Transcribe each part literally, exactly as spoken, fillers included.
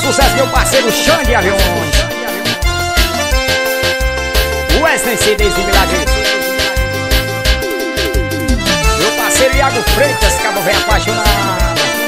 sucesso, meu parceiro Xande Aviões. Wesley C D de Milagre. Meu parceiro Iago Freitas, Cabo Velho apaixonado.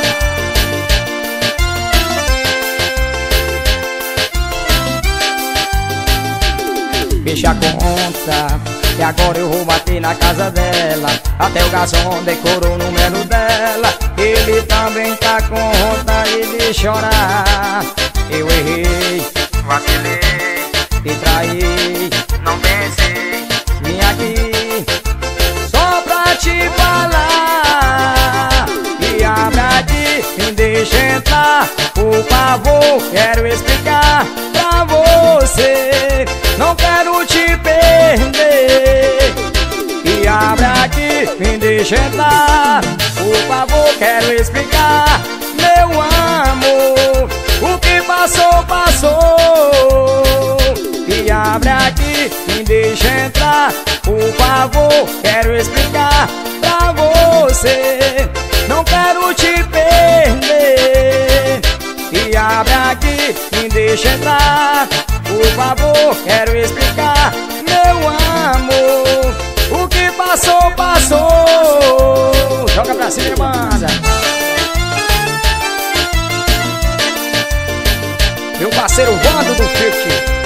Fecha a conta, e agora eu vou bater na casa dela. Até o garçom decorou o número dela. Ele também tá com vontade de chorar. Eu errei, vacilei e traí, não pensei, vim aqui só pra te falar. E abre aqui, me deixa entrar, por favor, quero explicar pra você. Não quero te perder. E abre aqui, me deixa entrar, por favor, quero explicar, meu amor. O que passou, passou. E abre aqui, me deixa entrar, por favor, quero explicar pra você. Não quero te perder. E abre aqui, me deixa entrar, por favor, quero explicar, meu amor. O que passou, passou. Joga pra cima e manda. Meu parceiro Vando do Fifty.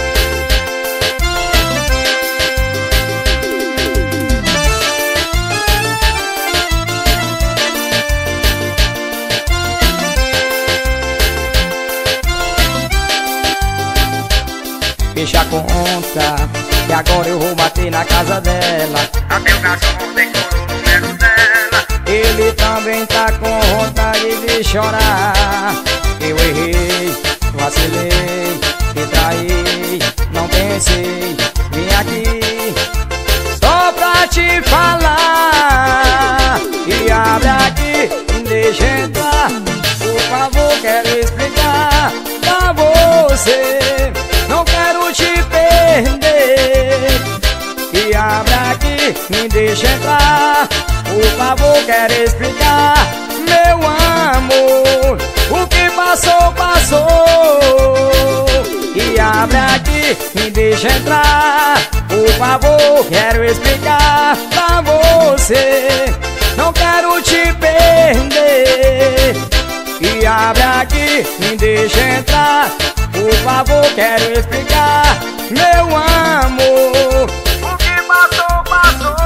Fecha a conta, e agora eu vou bater na casa dela. Até o garçom decorou o número dela. Ele também tá com vontade de chorar. Eu errei, vacilei e traí, não pensei, vim aqui só pra te falar. E abre aqui, me deixa entrar, por favor, quero explicar pra você. Não quero te perder. E abre aqui, me deixa entrar, por favor, quero explicar, meu amor. O que passou, passou. E abre aqui, me deixa entrar, por favor, quero explicar pra você. Não quero te perder. E abre aqui, me deixa entrar, por favor, quero explicar, meu amor. O que passou, passou.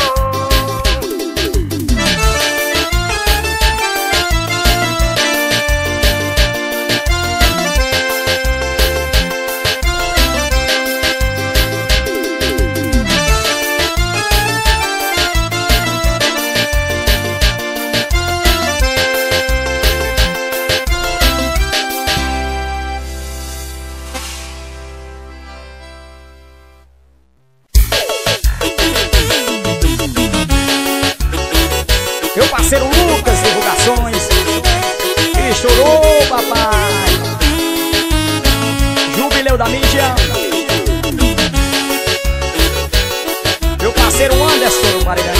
Meu parceiro Lucas, divulgações. Estourou, papai. Jubileu da mídia. Meu parceiro Anderson, Maringá.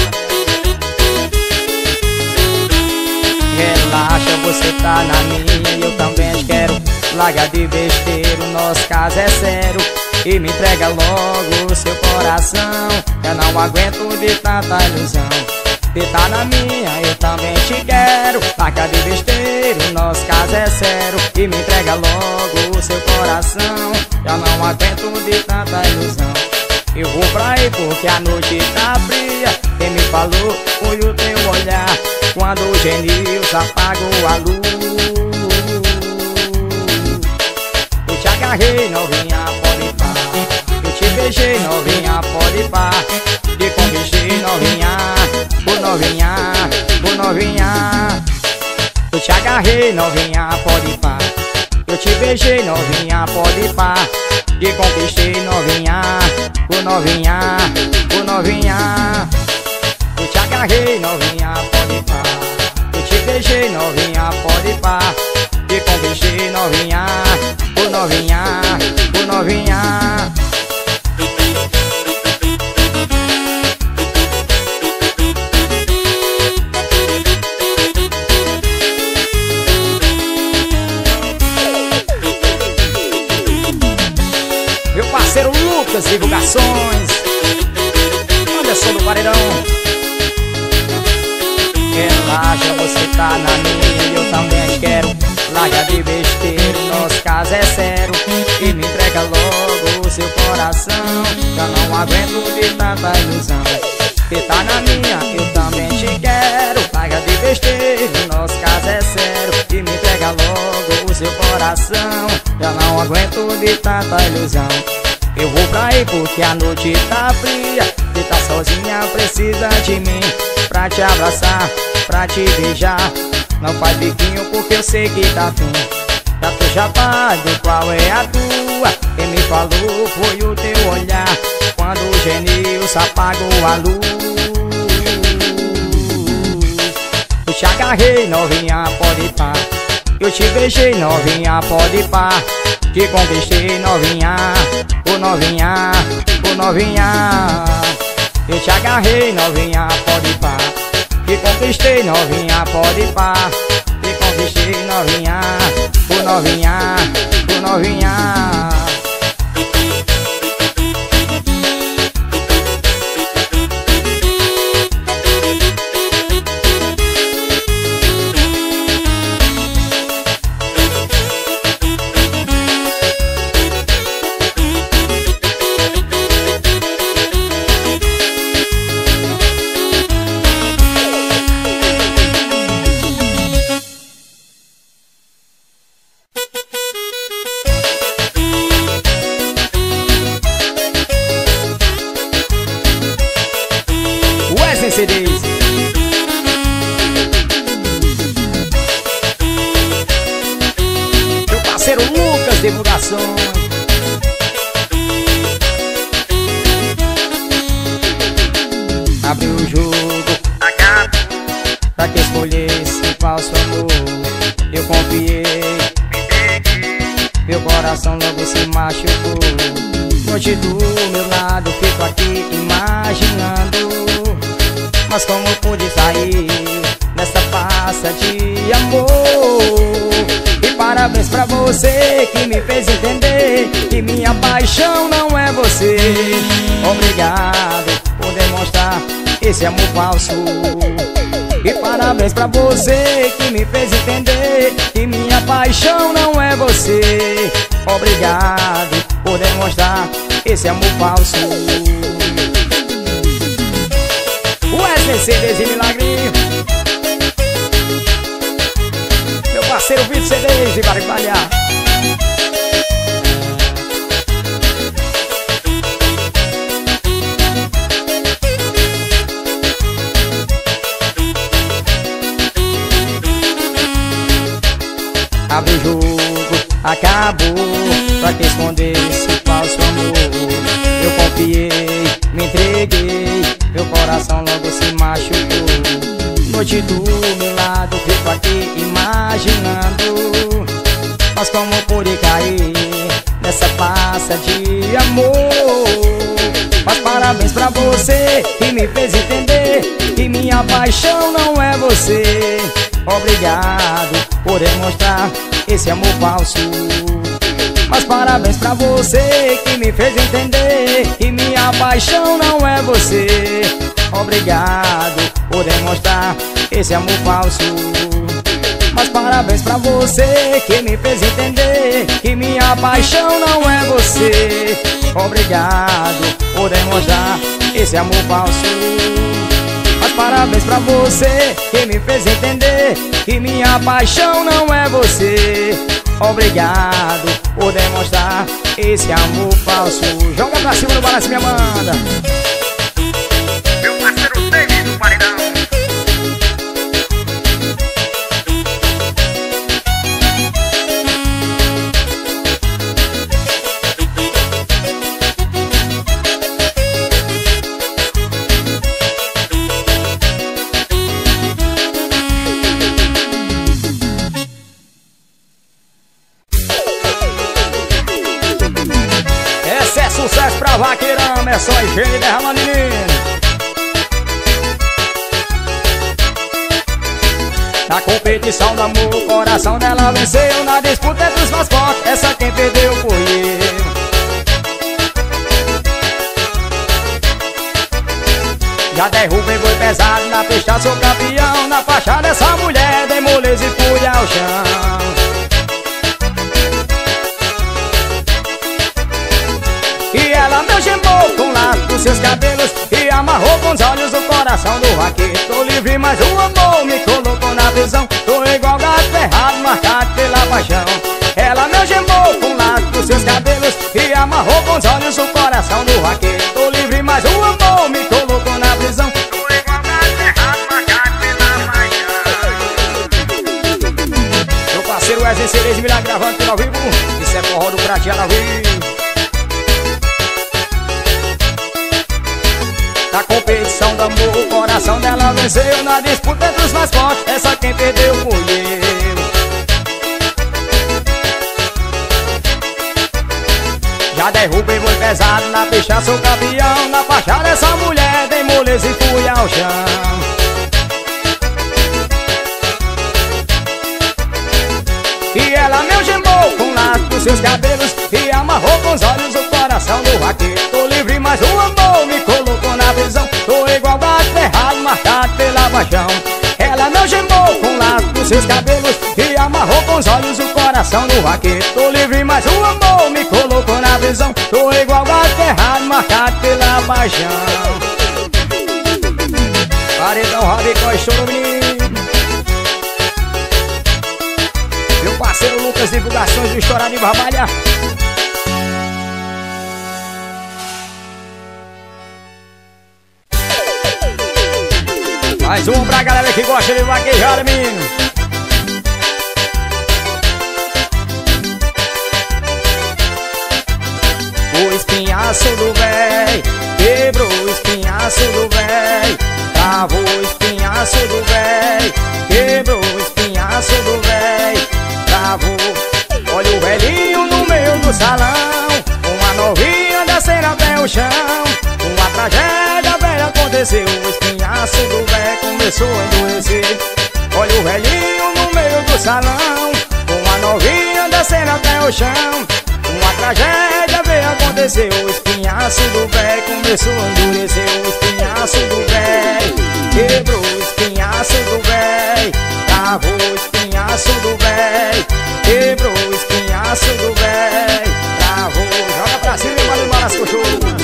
Relaxa, você tá na minha, eu também quero. Larga de besteira, o nosso caso é sério. E me entrega logo o seu coração. Eu não aguento de tanta ilusão. Você tá na minha, eu também te quero. Larga de besteira, o nosso caso é sério. E me entrega logo o seu coração. Eu não aguento de tanta ilusão. Eu vou pra aí porque a noite tá fria. Quem me falou foi o teu olhar, quando o Genilson apagou a luz. Eu te agarrei, novinha, pode pá. Eu te beijei, novinha, pode pá. Te conquistei, novinha, por novinha, por novinha. Eu te agarrei, novinha, pode pá. Eu te beijei, novinha, pode pá. Te conquistei, novinha, por novinha, por novinha. Eu te agarrei, novinha, pode pá. Eu te beijei, novinha, pode pá. Te conquistei, novinha, por novinha, por novinha. Lucas Divulgações. Anderson do Paredão. Relaxa, você tá na minha, eu também quero. Larga de besteira, nosso caso é sério. E me entrega logo o seu coração. Já não aguento de tanta ilusão. Você tá na minha, eu também te quero. Larga de besteira, nosso caso é sério. E me entrega logo o seu coração. Já não aguento de tanta ilusão. Eu vou pra aí porque a noite tá fria. Você tá sozinha, precisa de mim pra te abraçar, pra te beijar. Não faz biquinho porque eu sei que tá fim. Já tô chapado, qual é a tua? Quem me falou foi o teu olhar. Quando o Genilson apagou a luz. Eu te agarrei, novinha, pode pá. Eu te beijei, novinha, pode pá. Te conquistei, novinha, ô novinha, ô novinha. Eu te agarrei, novinha, pode pá. Te conquistei, novinha, pode pá. Te conquistei, novinha, ô novinha, ô novinha. C Ds. Meu parceiro Lucas Divulgações. Abriu o jogo, pra que escolhesse um falso amor. Eu confiei, meu coração logo se machucou. Hoje do meu lado fico aqui imaginando. Mas como pude sair nessa farsa de amor? E parabéns pra você que me fez entender que minha paixão não é você. Obrigado por demonstrar esse amor falso. E parabéns pra você que me fez entender que minha paixão não é você. Obrigado por demonstrar esse amor falso. Wesley C Ds e Milagrinho. Meu parceiro Vitor C Ds e Barbalha. Abre o jogo, acabou. Pra que esconder esse falso amor? Eu confiei, me entreguei. Meu coração logo se machucou. Noite do meu lado, fico aqui imaginando. Mas como pude cair nessa farsa de amor? Mas parabéns pra você que me fez entender que minha paixão não é você. Obrigado por demonstrar esse amor falso. Mas parabéns pra você que me fez entender que minha paixão não é você. Obrigado por demonstrar esse amor falso. Mas parabéns pra você que me fez entender que minha paixão não é você. Obrigado por demonstrar esse amor falso. Mas parabéns pra você que me fez entender que minha paixão não é você. Obrigado por demonstrar esse amor falso. Joga pra cima do balanço, minha banda. Meu parceiro David do Paredão. Sucesso pra Vaqueirão, é só higiene derrama, menino. Na competição do amor, o coração dela venceu. Na disputa entre os mais fortes, essa quem perdeu foi eu. Já derrubei boi pesado, na pista sou campeão. Na faixa dessa mulher dei moleza e fui ao chão. E ela me algemou com laço dos seus cabelos e amarrou com os olhos o coração do vaqueiro. Tô livre, mas o amor me colocou na prisão. Tô igual gato ferrado, marcado pela paixão. Ela me algemou com laço dos seus cabelos e amarrou com os olhos o coração do vaqueiro. Tô livre, mas o amor me colocou na prisão. Tô igual gato ferrado, marcado pela paixão. Meu parceiro Wesley Cereja me lá gravando tudo ao vivo. Isso é forró do prateado ao vivo. Na competição do amor, o coração dela venceu. Na disputa entre os mais fortes, essa quem perdeu fui eu. Já derrubei boi pesado, na pista sou campeão. Na faixa dessa mulher dei moleza e fui ao chão. E ela me algemou com laço dos seus cabelos e amarrou com os olhos o coração do vaqueiro. Tô livre, mas o amor me colocou na prisão. Tô igual gato ferrado, marcado pela paixão. Ela me algemou com laço dos seus cabelos e amarrou com os olhos o coração do vaqueiro. Tô livre, mas o amor me colocou na prisão. Tô igual gato ferrado, marcado pela paixão. Paredão, rabicó, estouro, menino. Meu parceiro Lucas, divulgações do Estourado de Barbalha. Mais um pra galera que gosta de vaquejada, menino. O espinhaço do véi quebrou o espinhaço do véi. Travou o espinhaço do véi, quebrou o espinhaço do véi. Travou. Olha o velhinho no meio do salão, uma novinha descendo até o chão. Uma tragédia velha aconteceu, o espinhaço do véi começou a endurecer. Olha o velhinho no meio do salão, uma novinha descendo até o chão. Uma tragédia veio acontecer, o espinhaço do véi começou a endurecer. O espinhaço do véi quebrou o espinhaço do véi. Travou o espinhaço do véi, quebrou o espinhaço do véi. Travou. Joga pra cima e vai embora as coxuras.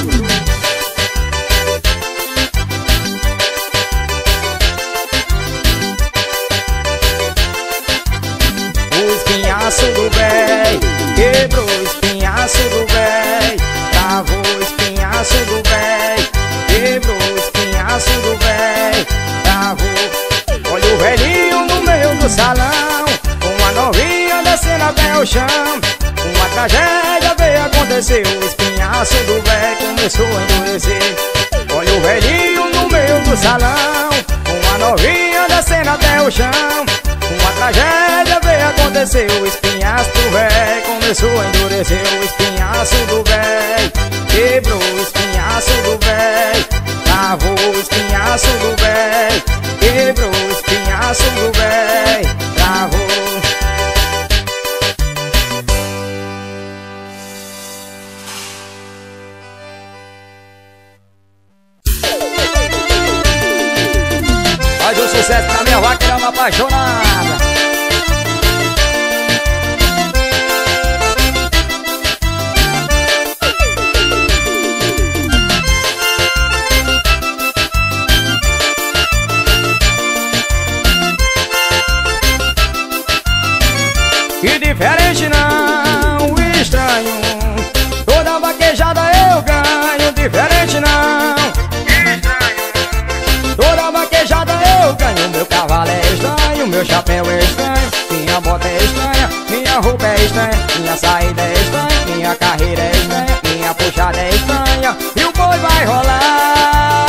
O espinhaço do véi quebrou o espinhaço do véi. Travou o espinhaço do véi, quebrou o espinhaço do véi. Travou. Olha o velhinho no meio do salão, uma novinha descendo até o chão. Uma tragédia veio acontecer, o espinhaço do véi começou a endurecer. Olha o velhinho no meio do salão, uma novinha descendo até o chão. Uma tragédia veio acontecer, o espinhaço do véi começou a endurecer. O espinhaço do véi quebrou o espinhaço do véi. Travou o espinhaço do véi, quebrou o espinhaço do véi. Travou. Faz um sucesso pra minha vaqueira, uma apaixonada. Que diferente não, estranho. Toda vaquejada eu ganho. Diferente não, estranho. Toda vaquejada eu ganho. Meu cavalo é estranho, meu chapéu é estranho. Minha bota é estranha, minha roupa é estranha. Minha saída é estranha, minha carreira é estranha. Minha puxada é estranha e o boi vai rolar.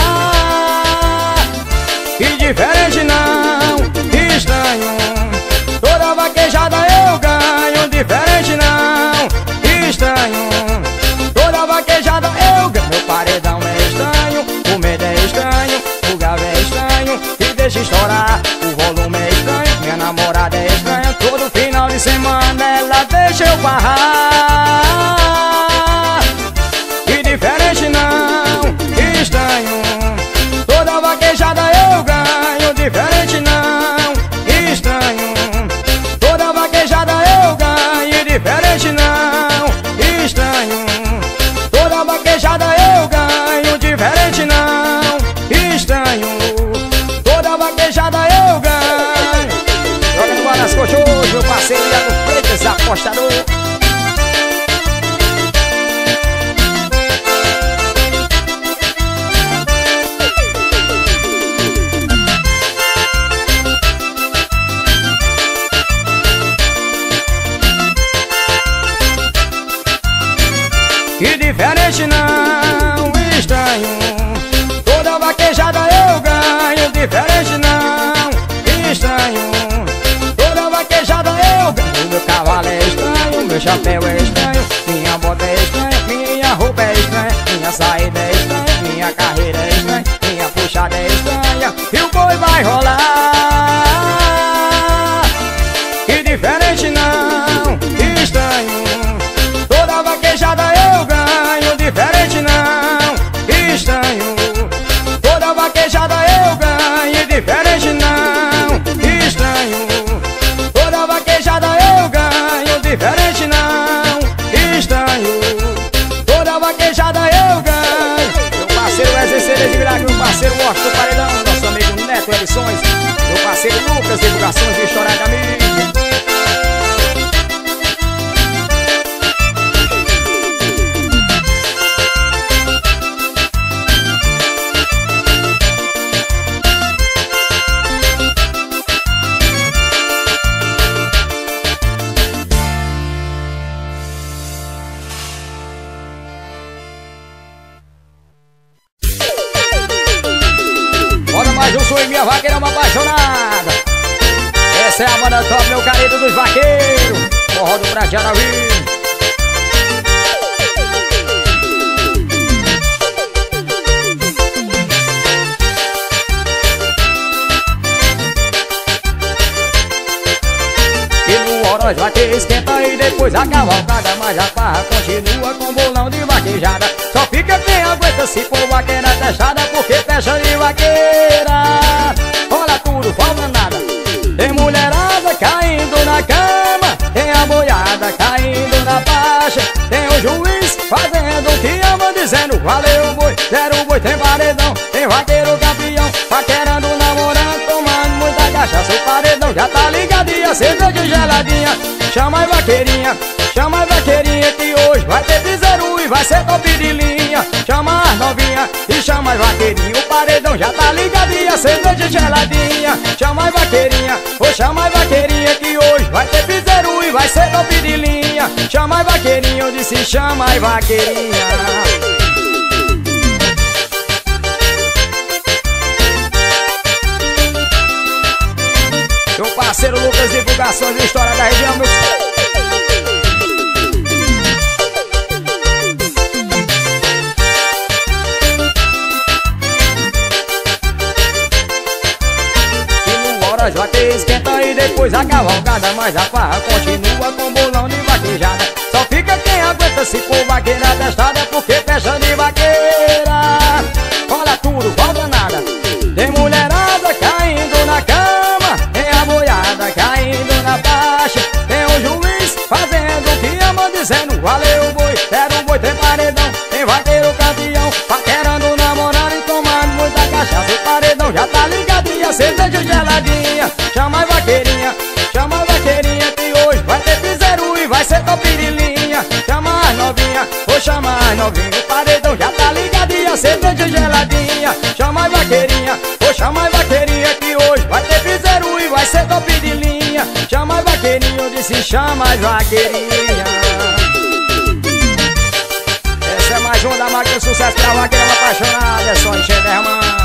Que diferente não, estranho. Toda vaquejada eu ganho. Diferente não, estranho. Toda vaquejada eu ganho. Meu paredão é estranho, o medo é estranho, o galo é estranho e deixa estourar. O volume é estranho, minha namorada é estranha. Todo final de semana ela deixa eu barrar. apostador. Que diferente não, estranho. Toda vaquejada eu ganho. Diferente não, estranho. Toda vaquejada eu ganho. Meu cavalo é estranho, meu chapéu é estranho, minha bota é estranha, minha roupa é estranha, minha saída é estranha, minha carreira é estranha, minha puxada é estranha, e o boi vai rolar. Que diferente não, estranho. Toda vaquejada eu ganho. Diferente não, estranho. Toda vaquejada eu ganho. Diferente não, estranho. Toda vaquejada eu ganho. Diferente não, estranho. Toda vaquejada eu ganho. Meu parceiro Wesley de Milagre, meu parceiro Washington do Paredão, nosso amigo Neto Edições, meu parceiro Lucas, divulgações de História da Mídia. Mas eu sou minha vaqueira, uma apaixonada. Essa é a banda top, meu querido dos vaqueiros, forró do Bradiaravi. E no Oroz vaqueiro esquenta e depois a cavalgada, mas a farra continua com bolão de vaquejada. Só fica quem aguenta se for vaqueira testada, porque fecha de vaqueira rola tudo, falta nada. Tem mulherada caindo na cama, tem a boiada caindo na baixa, tem o juiz fazendo o que ama, dizendo valeu boi, zero boi, tem paredão, tem vaqueiro campeão, paquerando, namorando, tomando muita cachaça. O paredão já tá ligado e a cerveja geladinha. Chama a vaqueirinha, chama a vaqueirinha, que hoje vai ter piseru e vai ser top de linha. Chama as novinha e chama as vaqueirinha, o paredão já tá ligado e a cerveja geladinha. Chama as vaqueirinha, ou chama as vaqueirinha, que hoje vai ter piseru e vai ser top de linha. Chama as vaqueirinha, eu disse chama as vaqueirinha. Meu parceiro Lucas, divulgações de História da Região, meu... As vaqueiras esquenta e depois a cavalgada, mas a farra continua com bolão de vaquejada. Só fica quem aguenta se for vaqueira testada, porque fecha de vaqueira rola tudo, falta nada. Tem mulherada caindo na cama, tem a boiada caindo na baixa, tem o juiz fazendo o que ama, dizendo valeu boi, era um boi, tem paredão, tem vaqueiro campeão, paquerando, namorando e tomando muita cachaça. O paredão já tá ligado e a cerveja geladinha. Chama a vaqueirinha, chama a vaqueirinha, que hoje vai ter piseru e vai ser top de linha. Chama as novinha, ou chama as novinha, o paredão já tá ligado e a cerveja geladinha. Chama a vaqueirinha, ou chama a vaqueirinha, que hoje vai ter piseru e vai ser top de linha. Chama a vaqueirinha, eu disse chama as vaqueirinha. Essa é mais uma da máquina de sucesso pra vaqueira apaixonada, é só encher derramando.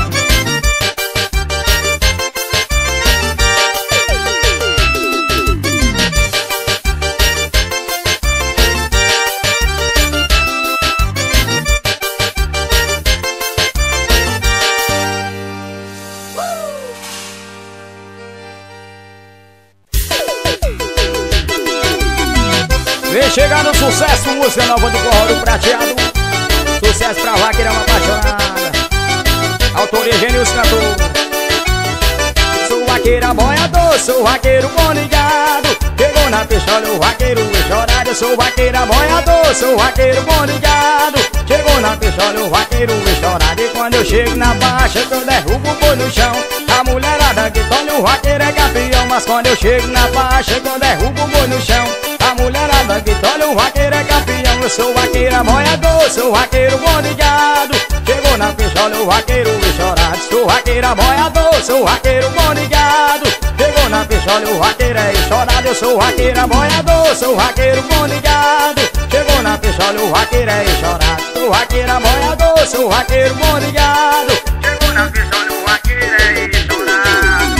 Vem chegando o sucesso, música nova do forró do Prateado. Sucesso pra vaqueira apaixonada. Autoria Gênios cantor. Sou vaqueira boiador, sou vaqueiro bom ligado. Chegou na pistola o vaqueiro estourado. Sou vaqueira boiador, sou vaqueiro bom ligado. Chegou na pistola o vaqueiro estourado. E quando eu chego na baixa eu derrubo o boi no chão. A mulherada que olha o vaqueiro é campeão. Mas quando eu chego na baixa eu derrubo o boi no chão. A mulherada grita, olha o vaqueiro é campeão. Eu sou vaqueiro aboiador, sou vaqueiro bom de gado. Chegou na pista, olha o vaqueiro chorado. Sou vaqueiro aboiador, sou vaqueiro bom de gado. Chegou na pista, olha o vaqueiro é chorado. Eu sou vaqueiro aboiador, sou vaqueiro bom de gado. Chegou na pista, olha o vaqueiro é chorado. Sou vaqueiro aboiador, sou vaqueiro bom de gado. Chegou na pista, olha o vaqueiro é chorado.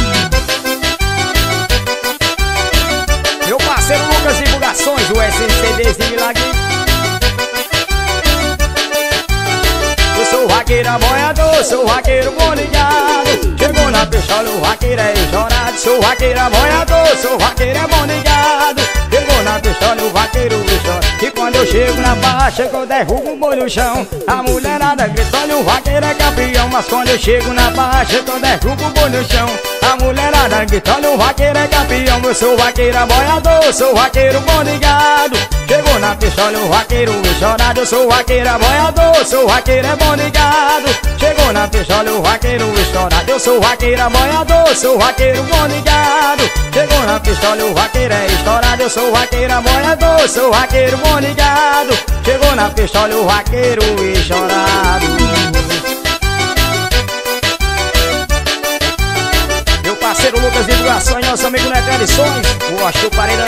Meu parceiro Lucas Divulgações, o S C Ds de Milagre. Eu sou vaqueiro aboiador, sou vaqueiro bom ligado. Chegou na pista, olha o vaqueiro é chorado. Sou vaqueiro aboiador, sou vaqueiro é bom ligado. Chegou na pista, olha o vaqueiro chora. E quando eu chego na baixa, que eu derrubo o boi no chão, a mulherada grita, olha o vaqueiro é campeão. Mas quando eu chego na baixa, que eu derrubo o boi no chão, a mulherada grita, olha o vaqueiro é campeão. Eu sou vaqueiro aboiador, sou vaqueiro bom ligado. Chegou na pista, olha o vaqueiro chorado. Eu sou vaqueiro aboiador, sou vaqueiro é bom ligado. Chegou na pista, olha o vaqueiro chorado. Eu sou vaqueiro aboiador, sou vaqueiro bom ligado. Chegou na pista, olha o vaqueiro é estourado. Eu sou vaqueiro aboiador, sou vaqueiro bom ligado. Chegou na pista, olha o vaqueiro chorado. Meu parceiro Lucas Divulgações, nosso amigo Neto Edições, o Oxo Paredão.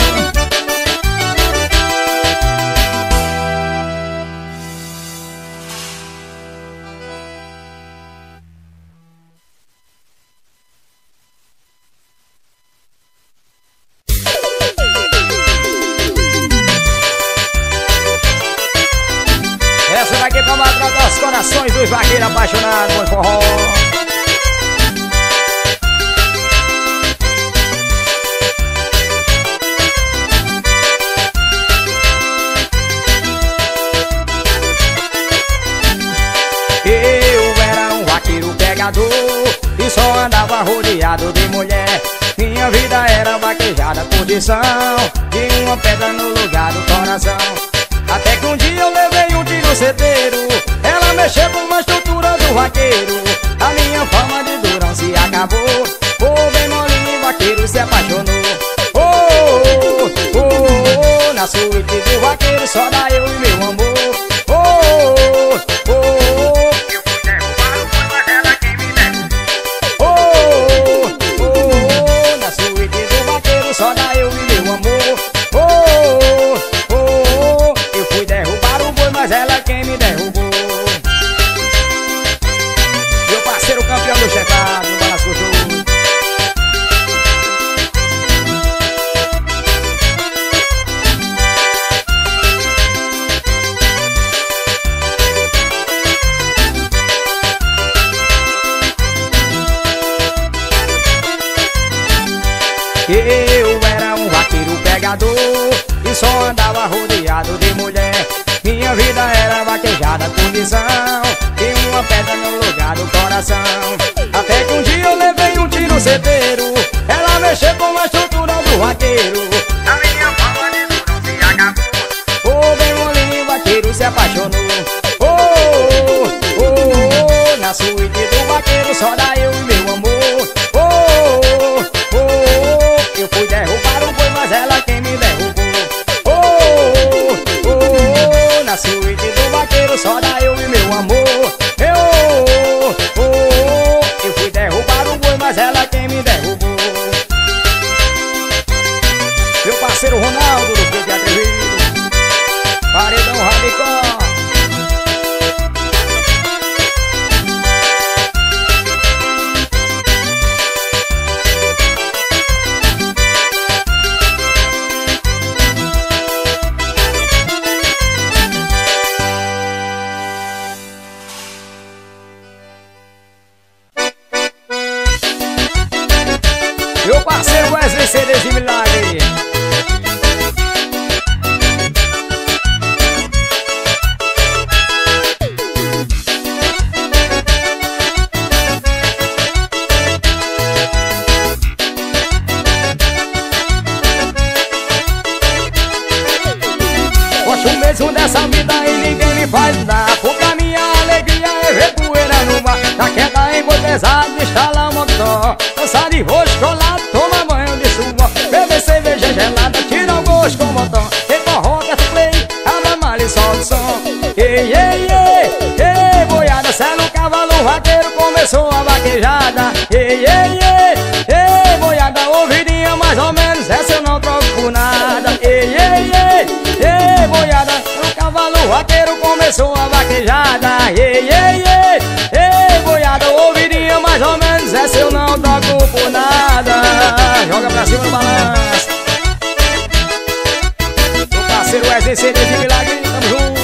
Essa daqui pra maltratar os corações dos vaqueiros apaixonados por forró. Eu era um vaqueiro pegador e só andava rodeado de mulher. Minha vida era vaquejada, condição de uma pedra no lugar do coração. Até que um dia eu levei um tiro certeiro, ela mexeu com uma estrutura do vaqueiro. A minha fama de durão se acabou, o bem molinho vaqueiro se apaixonou. Oh, oh, oh, oh, na suíte do vaqueiro só dá eu e meu amor. Oh, oh, oh, oh, eu fui derrubar o boi, mas ela quem me derrubou. Oh, oh, oh, na suíte do vaqueiro só dá eu e meu amor. Oh, oh, oh, eu fui derrubar o boi, mas ela quem me derrubou. Meu parceiro campeão do checado, no Balanço Gostoso. Eu era um vaqueiro pegador e só andava rodeado de mulher. Minha vida era vaquejada, condição e uma pedra no lugar do coração. Até que um dia eu levei um tiro certeiro, ela mexeu com a estrutura do vaqueiro. A minha fama de durão se acabou, o bem molinho vaqueiro se apaixonou. Oh, oh, oh, oh, na suíte do vaqueiro só dá eu e meu amor. Oh, oh, oh, oh, eu fui derrubar o boi, mas ela quem me derrubou. Oh, oh, oh, oh, na suíte do vaqueiro só dá eu e meu amor. Eu, oh, oh, oh, eu fui derrubar o boi, mas ela quem me derrubou. Meu parceiro Ronaldo do Fique Atrevido, Paredão Radical. Meu parceiro Wesley C Ds de Milagre. Gosto mesmo dessa vida e ninguém me faz dar, porque a minha alegria é ver poeira no mar. Na queda em boi pesado, instala o motor, dança de rosto colado, toma banho de suor, beber cerveja gelada, tira o gosto com o botão. mais ou menos essa eu não troco por nada. Ei, ei, ei, ei, boiada, o cavalo vaqueiro começou a vaquejada. Ei, ei, ei, ei, boiada, ouvidinha mais ou menos essa eu não troco por nada. Joga pra cima no balanço. Meu parceiro Wesley C D de Milagre, tamo junto.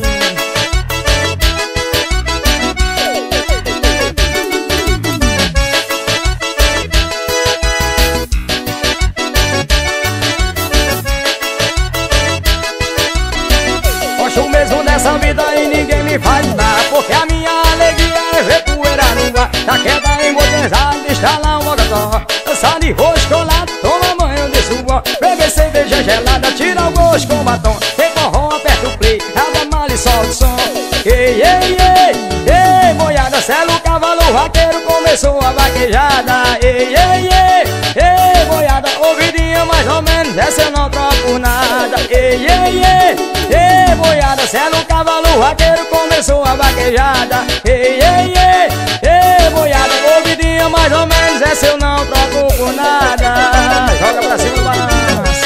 Gosto mesmo dessa vida e ninguém me faz nada, porque a minha alegria é ver poeira no ar. Da queda embotezada, instalar um mocotó, dançar de rosto colado, toma banho de suor, beber cerveja gelada, tira o gosto com batom, tem forró, aperta o play, abre a mala e solta o som. Ei, ei, ei, ei, boiada, sela o cavalo vaqueiro, começou a vaquejada. Ei, ei, ei, ei, boiada, ouvidinha mais ou menos essa eu não troco por nada. Ei, ei, ei, ei, boiada, sela o cavalo vaqueiro, começou a vaquejada. Ei, ei, ei, ei, boiada, ouvidinha mais ou menos essa eu não troco por nada. Joga pra cima do balanço.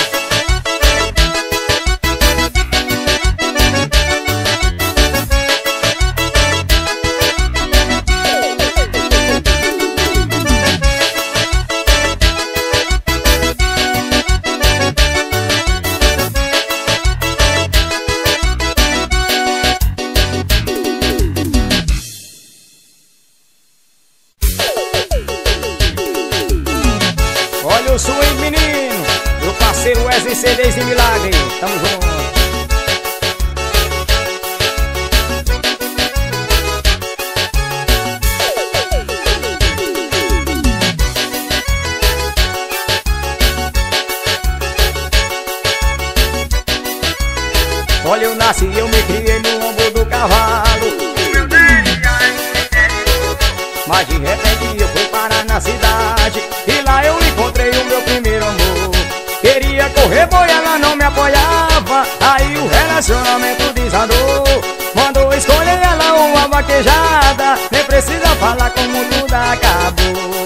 Olha o swing, menino, meu parceiro Wesley C D de Milagre, tamo junto. Olha, eu nasci e eu me criei no ombro do cavalo, mas de repente eu fui parar na cidade e lá eu encontrei o meu primeiro amor. Queria correr, boi, ela não me apoiava, aí o relacionamento desandou. Mandou escolher ela uma vaquejada, nem precisa falar como tudo acabou.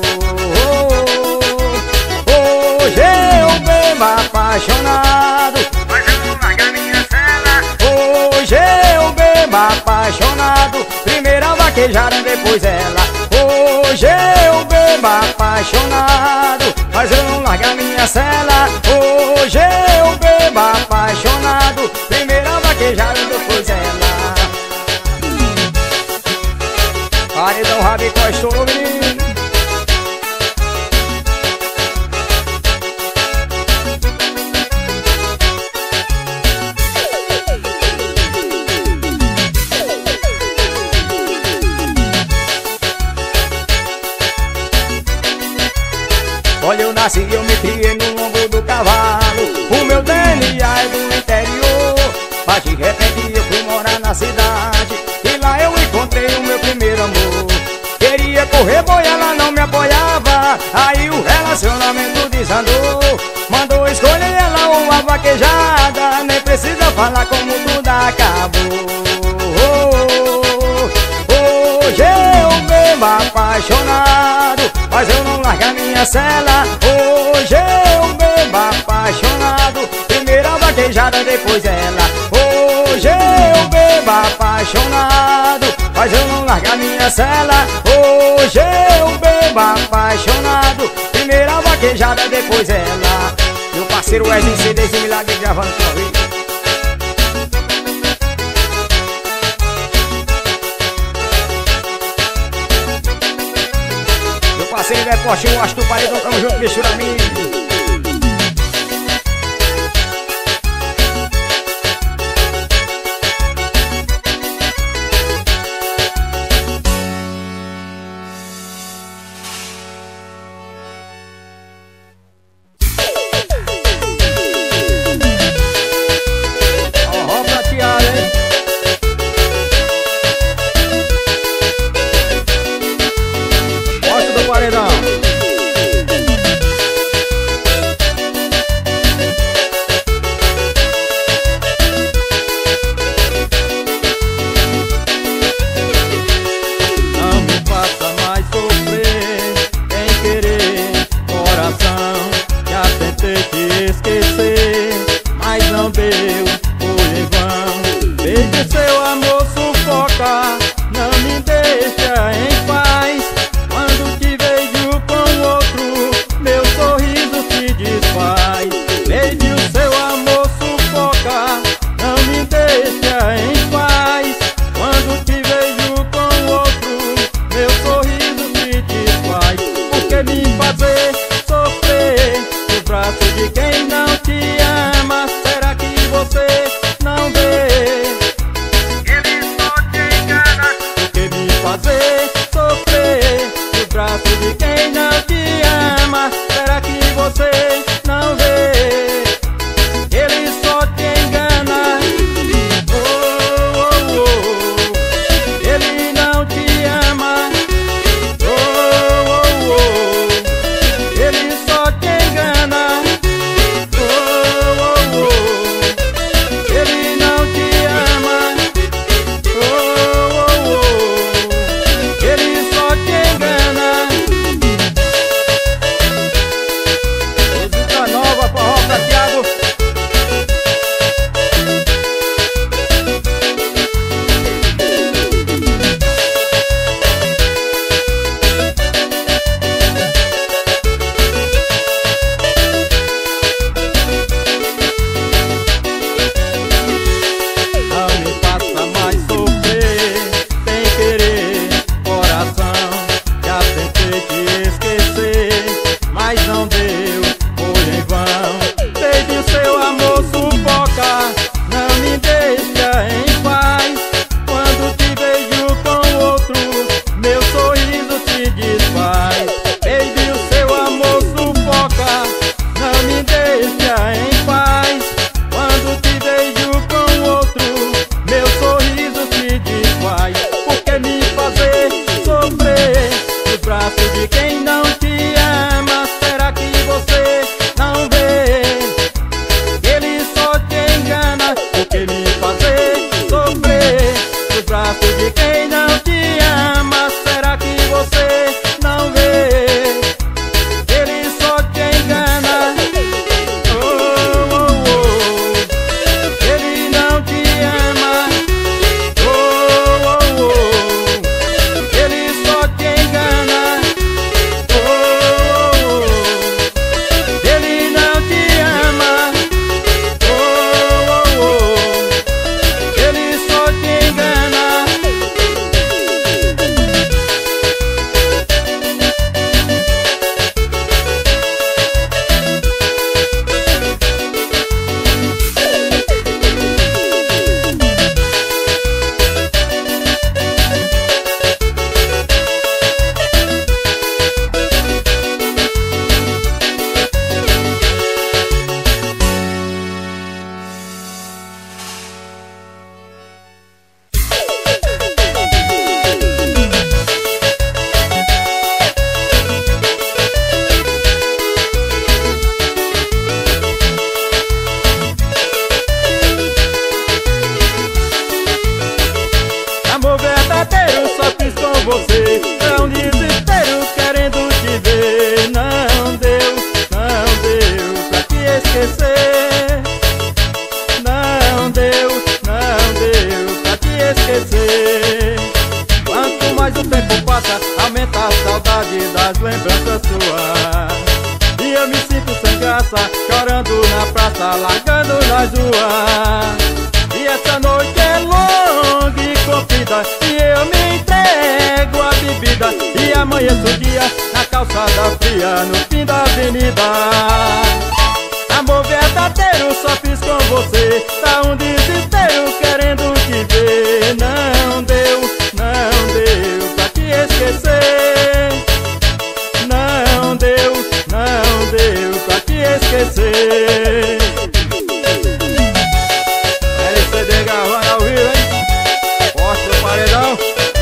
Hoje eu bebo apaixonado, mas eu não largo a minha cela. Hoje eu bebo apaixonado, primeira vaquejada, depois ela. Hoje eu bebo apaixonado, mas eu não largo a minha cela. Hoje eu bebo apaixonado, primeira vaquejada, depois ela. Paredão, Rabicó, estourou, menino. Olha, eu nasci e eu me criei no lombo do cavalo, o meu D N A é do interior, mas de repente eu fui morar na cidade e lá eu encontrei o meu primeiro amor. Queria correr, boi, ela não me apoiava, aí o relacionamento desandou. Mandou escolher ela uma vaquejada, nem precisa falar como tudo acabou. Hoje eu bebo apaixonado, mas eu não largo a minha cela. Hoje eu bebo apaixonado, primeira vaquejada, depois ela. Hoje eu bebo apaixonado, mas eu não largo a minha cela. Hoje eu bebo apaixonado, primeira vaquejada, depois ela. Meu parceiro Wesley C D de Milagre gravando com a vida. Parceiro é Porsche, eu acho que o paredão, tamo junto, mistura amigo. Ó, prateado, hein? Gosto do paredão. graça, chorando na praça, largando nas ruas. E essa noite é longa e comprida, e eu me entrego à bebida, e amanheço o dia na calçada fria, no fim da avenida. Amor verdadeiro só fiz com você, tá um desespero querendo te ver. Não deu, não deu pra te esquecer. Não deu, não deu pra te esquecer. L C D gravando ao vivo, hein? Forte do paredão.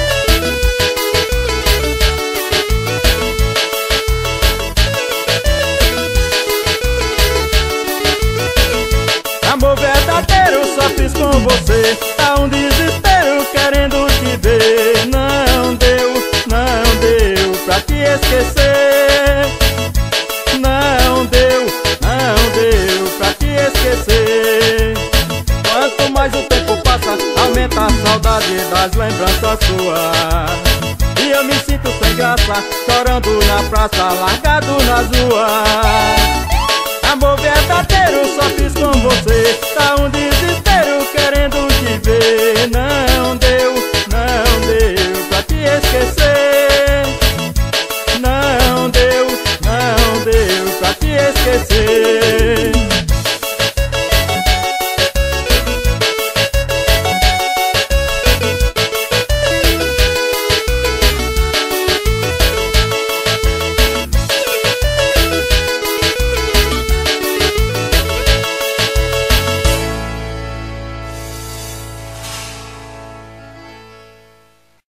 Amor verdadeiro só fiz com você, tá um desespero querendo te ver. Não deu, não deu pra te esquecer. Não deu, não deu pra te esquecer. Quanto mais o tempo passa, aumenta a saudade das lembranças suas. E eu me sinto sem graça, chorando na praça, largado nas ruas.